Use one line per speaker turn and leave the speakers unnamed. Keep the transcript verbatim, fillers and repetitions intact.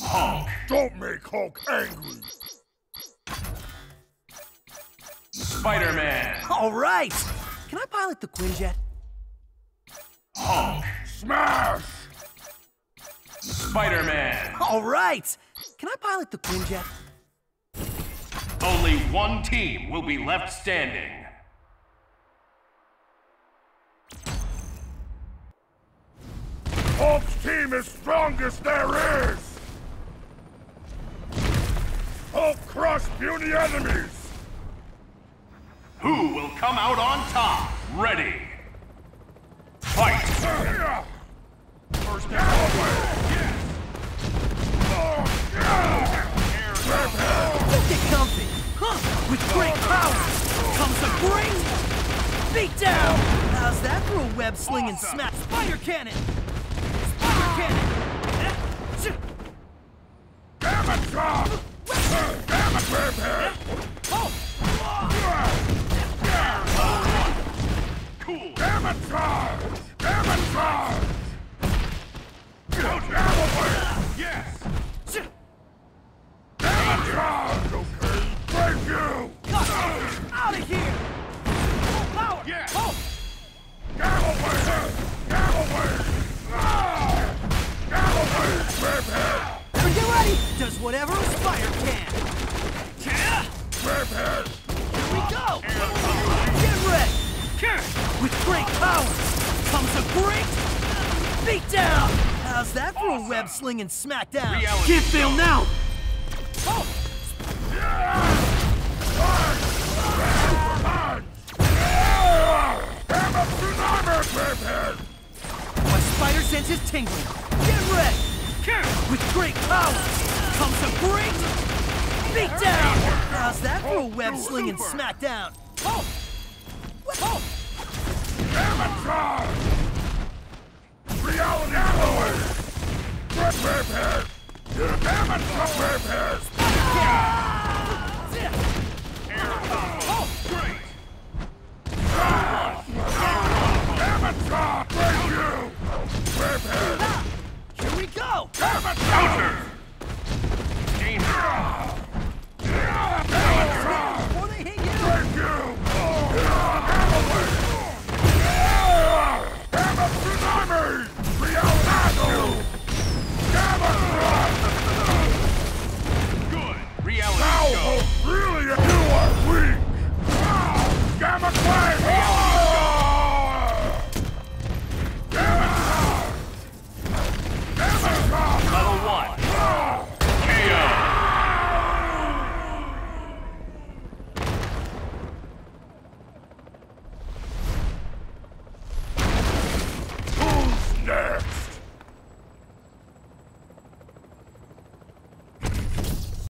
Hulk! Don't make Hulk angry! Spiderman!
All right! Can I pilot the Quinjet?
Hulk! Smash! Spiderman!
All right! Can I pilot the Quinjet?
Only one team will be left standing. Hulk's team is strongest there is! Hulk crush puny enemies! Who will come out on top? Ready! Fight! First down! Yes!
Get comfy! Huh. With great power comes a great beatdown! How's that for a web sling and smash? Spider cannon! Spider cannon!
Damn it, John! Damn it, Webhead!
Oh!
Cool! Damn it, charge! Damn it, charge! Damn away! Yes! Damn it, charge! Okay! Thank you!
Out of here! Full power!
Yes!
Oh!
Damn away! Damn away! Damn away, Webhead!
Everyone get ready! Does whatever a spider can!
Webhead!
Here we go! Get ready! With great power comes a great beatdown! How's that for a web sling and smackdown?
Reality.
Can't fail now! Oh!
Damn it, tsunami, Webhead!
My spider sense is tingling. Get ready! With great power comes a great beatdown! How's that for a web sling and smackdown? Oh! Oh!
Damn it, charge! Reality flowing! Webhead! Damn it, Webhead!
Oh!
Great! Damn it, charge! Thank you! Webhead!
Here we go!
Damn it, counter!